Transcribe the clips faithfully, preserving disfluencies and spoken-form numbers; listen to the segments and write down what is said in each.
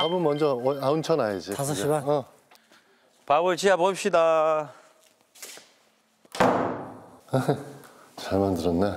밥은 먼저 얹혀놔야지. 다섯 시 반? 어. 밥을 지어 봅시다. 잘 만들었네.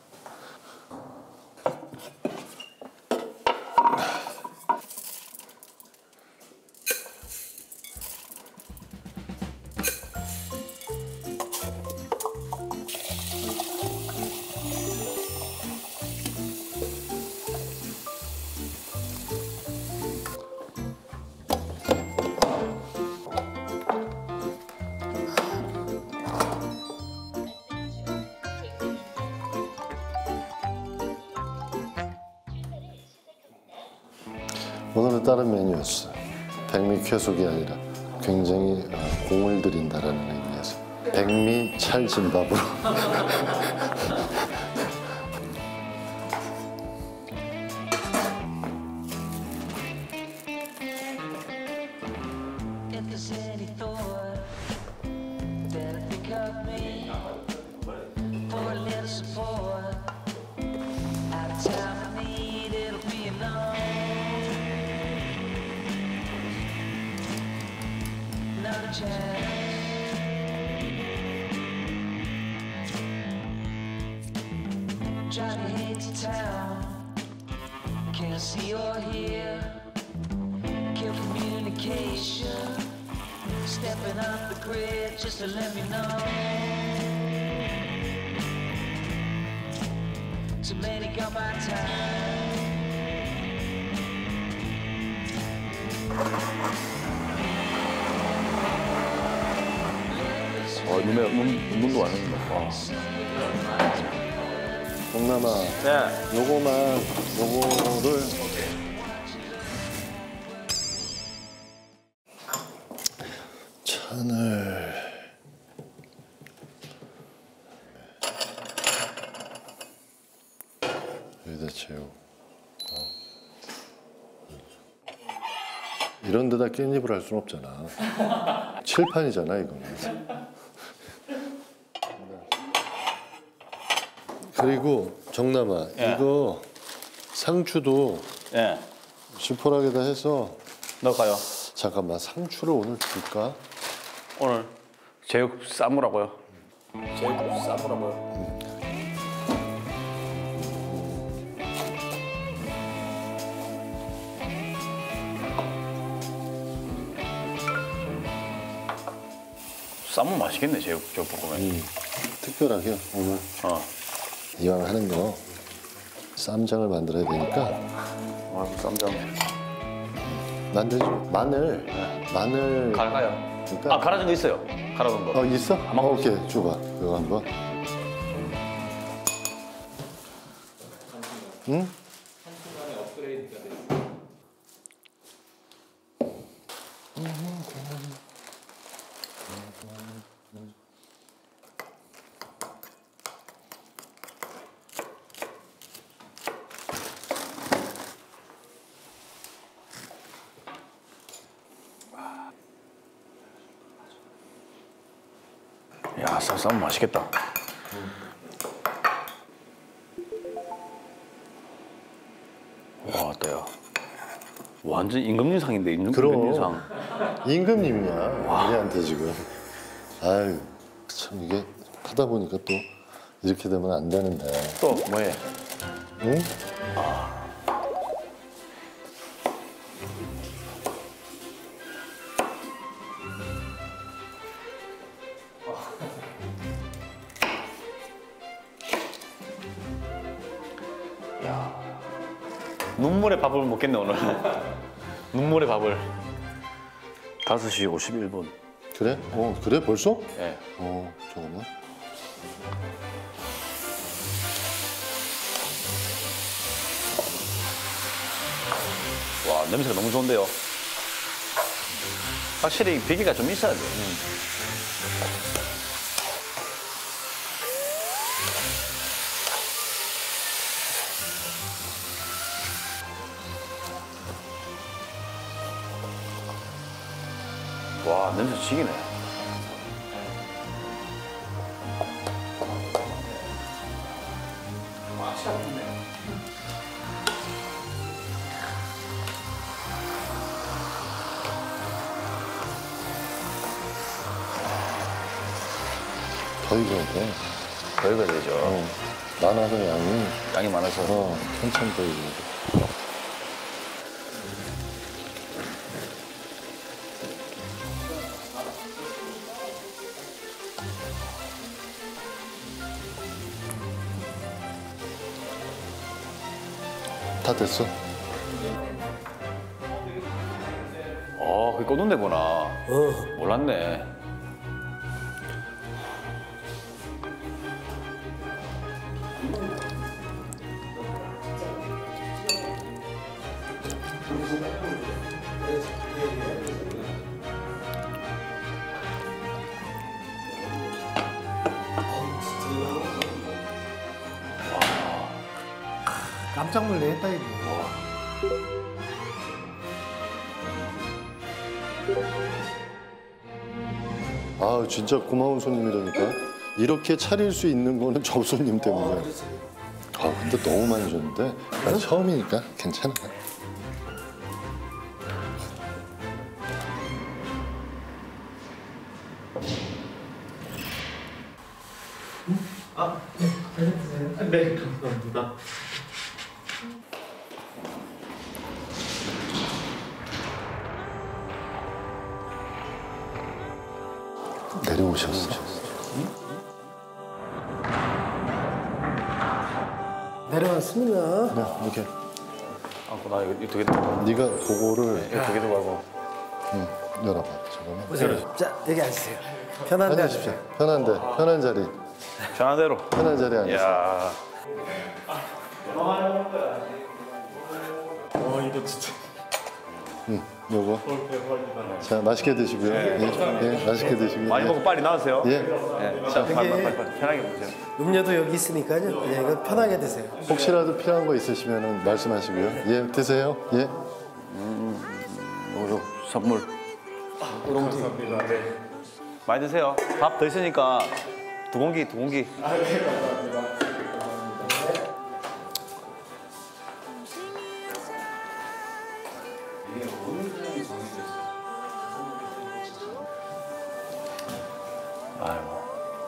오늘은 다른 메뉴였어. 백미 쾌속이 아니라 굉장히 공을 들인다라는 의미에서 백미 찰진밥으로. Johnny hates town. Can't see or hear. Kill communication. Stepping off the grid just to let me know. Too many got my time. 어, 눈에 눈 눈도 왔는데. 와. 동남아. 네. 요거만 요거를 찬을 여기다 채우고 어. 이런 데다 깻잎을 할 수는 없잖아. 칠판이잖아 이거는. 그리고 정남아, 예. 이거 상추도 예. 지포락에다 해서 넣을까요? 잠깐만, 상추를 오늘 줄까? 오늘 제육 쌈무라고요. 제육 쌈무라고요. 쌈무 맛있겠네, 제육 저 볶음에. 음, 특별하게 오늘 어. 이왕 하는 거 쌈장을 만들어야 되니까. 아, 쌈장. 만들지. 마늘, 네. 마늘. 갈까요? 그러니까. 아, 갈아준 거 있어요. 갈아준 거. 어, 있어? 한번 어, 오케이, 줘봐. 이거 한번. 응? 야, 쌈 맛있겠다. 와, 어때요? 완전 임금님상인데, 임금, 그럼. 임금님상. 임금님이야, 우리한테 지금. 아유, 참 이게 하다 보니까 또 이렇게 되면 안 되는데. 또 뭐해? 응? 아. 야, 눈물의 밥을 먹겠네 오늘. 눈물의 밥을. 다섯 시 오십일 분. 그래? 어, 그래? 벌써? 예. 어, 잠깐만. 와, 냄새가 너무 좋은데요. 확실히 비계가 좀 있어야 돼. 음. 와, 냄새 죽이네. 와, 진짜 좋네. 거의 그런데 거기가 되죠. 어, 많아서 양이 양이 많아서. 어, 천천히 보이고. 다 됐어? 어, 그게 꽂는 데구나. 어. 몰랐네. 깜짝 놀래겠다 이거. 아 진짜 고마운 손님이라니까. 이렇게 차릴 수 있는 거는 저 손님 때문에. 아 근데 너무 많이 줬는데 난 처음이니까 괜찮아. 네, 감사합니다. 내려오셨어. 내려왔습니다. 네, 이렇게 아, 나 이거 두 개 들고. 네가 그거를 이거 두 개 들고 하고. 응, 열어봐. 잠깐만. 보세요. 자 여기 앉으세요. 편한데 앉으십시오. 앉으세요. 편한데 편한 자리. 편한 대로. 편한 자리에 앉으세요. 이야. 와, 이거 진짜. 응, 요거. 어, 대박이다. 자 맛있게 드시고요. 예, 예, 맛있게 드시고요. 많이 예. 먹고 빨리 나오세요. 예. 예. 자, 빨리, 빨리, 빨리, 빨리 편하게 보세요. 음료도 여기 있으니까요. 예, 이거 편하게 드세요. 혹시라도 필요한 거 있으시면 말씀하시고요. 예, 드세요. 예. 요거 선물. 감사합니다. 네. 많이 드세요. 밥 더 있으니까 두 공기, 두 공기. 아, 네, 감사합니다. 아이고.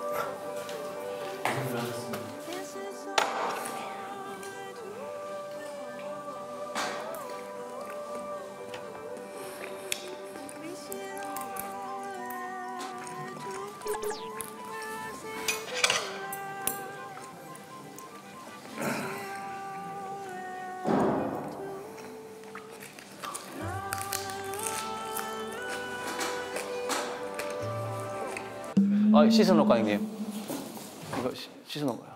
아, 씻어놓을까, 형님? 이거 씻- 씻어놓은 거야.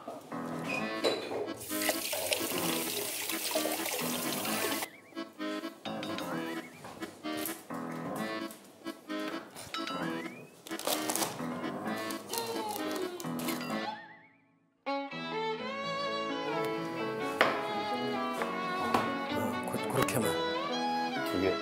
어, 그, 그렇게만. 두 개.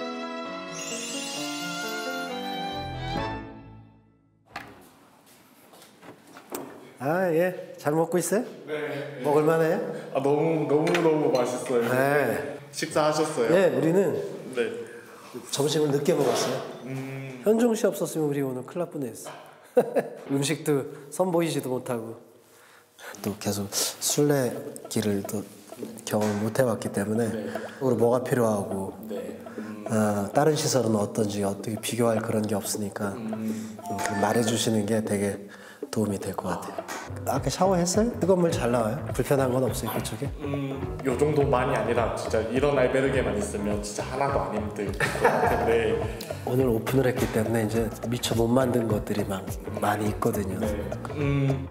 아 예, 잘 먹고 있어요? 네. 먹을만해요? 아, 너무, 너무, 너무 맛있어요. 네. 식사하셨어요? 예, 우리는 네. 점심을 늦게 먹었어요. 현종 씨 없었으면 우리 오늘 큰일 날 뻔했어. 음식도 선보이지도 못하고 또 계속 순례길을 또 경험을 못 해왔기 때문에 우리 뭐가 필요하고 어, 다른 시설은 어떤지 어떻게 비교할 그런 게 없으니까 음, 말해주시는 게 되게 도움이 될 것 같아요. 아까 샤워했어요? 뜨거운 물 잘 나와요? 불편한 건 없어요 그쪽에? 음, 요 정도만이 아니라 진짜 이런 알베르게만 있으면 진짜 하나도 안 힘들 것 같은데. 오늘 오픈을 했기 때문에 이제 미처 못 만든 것들이 막 많이 있거든요. 음.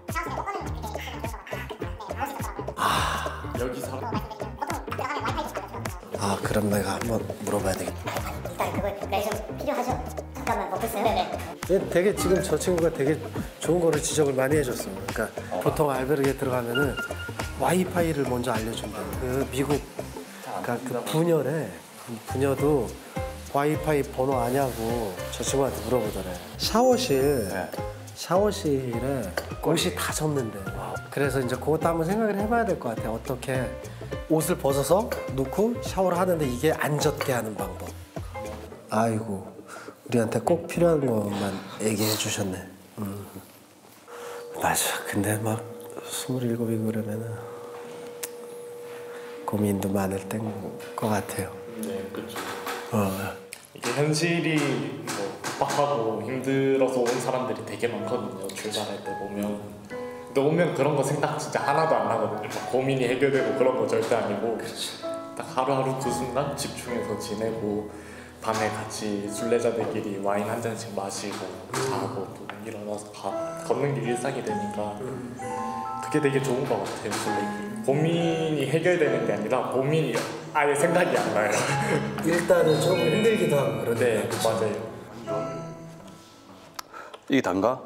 여기서 아 그럼 내가 한번 물어봐야 되겠다. 일단 그거 그게 좀 필요하죠? 잠깐만 먹겠어요? 네네. 얘 되게 지금 저 친구가 되게 좋은 거를 지적을 많이 해줬어. 그러니까 보통 알베르게 들어가면은 와이파이를 먼저 알려준다. 그 미국 그러니까 그 부녀래. 부녀도 와이파이 번호 아냐고 저 친구한테 물어보더래. 샤워실 샤워실에 옷이 다 젖는데. 그래서 이제 그것도 한번 생각을 해봐야 될 것 같아. 어떻게 옷을 벗어서 놓고 샤워를 하는데 이게 안 젖게 하는 방법. 아이고 우리한테 꼭 필요한 것만 얘기해 주셨네. 음. 맞아. 근데 막 스물일곱이고 그러면은 고민도 많을 때인 것 같아요. 네, 그렇죠. 어. 이게 현실이 뭐 급박하고 힘들어서 온 사람들이 되게 많거든요. 출발할 때 보면. 근데 오면 그런 거 생각 진짜 하나도 안 나거든요. 막 고민이 해결되고 그런 거 절대 아니고 딱 하루하루 그 순간 집중해서 지내고 밤에 같이 순례자들끼리 와인 한 잔씩 마시고 자고 또 일어나서 가, 걷는 게 일상이 되니까 그게 되게 좋은 것 같아요. 솔직히. 고민이 해결되는 게 아니라 고민이 아예 생각이 안 나요. 일단은 조금 힘들기도 하고 그런데. 네, 맞아요. 이게 단가?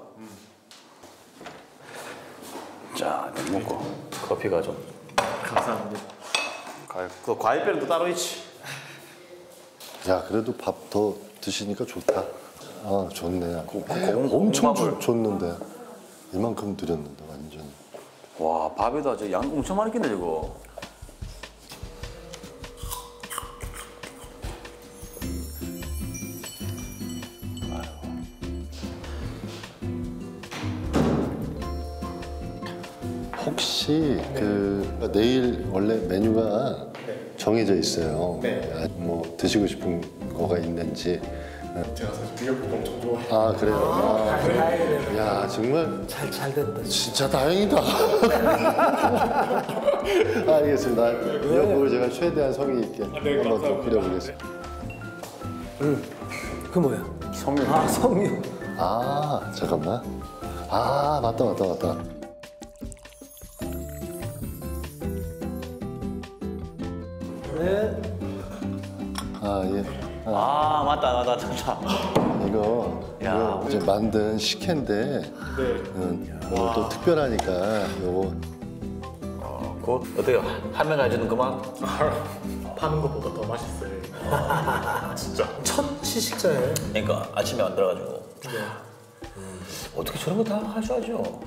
자, 이거 먹고 커피가 좀. 감사합니다. 과일, 그 과일배는 또 따로 있지. 야 그래도 밥 더 드시니까 좋다. 아 좋네. 고- 고- 엄청 공밥을. 주, 줬는데 이만큼 드렸는데 완전. 와, 밥에다 저 양 엄청 많이 낀다 저거. 혹시 그 내일 원래 메뉴가 정해져 있어요. 네. 아, 뭐 드시고 싶은 거가 있는지. 제가 사실 미역국 엄청 좋아해요. 아 그래요. 아, 다행이네. 야 정말 잘, 잘 됐다. 진짜 다행이다. 알겠습니다. 미역국을 제가 최대한 성의 있게 네, 한번 더 감사합니다. 끓여보겠습니다. 그 뭐야? 성류. 아, 성류. 아 잠깐만. 아 맞다 맞다 맞다. 네. 아 예. 아, 맞다, 맞다, 맞다. 이거, 야. 이거 이제 만든 식혜인데 네. 음, 이거 또 특별하니까 이거 어, 그거 어때요? 판매가 해주는 그만? 파는 것보다 더 맛있어요. 진짜. 첫 시식자예요. 그러니까 아침에 만들어가지고. 음, 어떻게 저런 거 다 할 줄 알죠?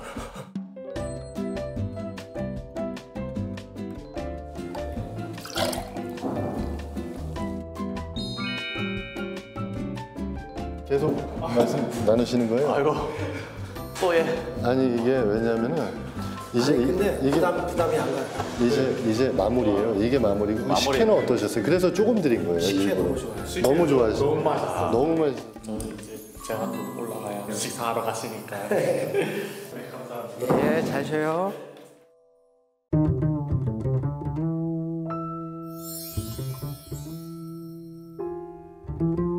계속 말씀 나누시는 거예요? 아이고, 또 얘. 아니 이게 왜냐면은 이제 아니, 근데 이, 게 부담, 부담이 안 가요. 이제 이제 마무리예요. 이게 마무리고 마무리. 식혜는 어떠셨어요? 그래서 조금 드린 거예요. 식혜 이거. 너무 좋아요. 너무 좋아하시죠? 너무 맛있어. 너무 맛있. 저는 이제 제가 또 올라가야 식사하러 가시니까. 네, 감사합니다. 예, 잘 쉬어요. 음.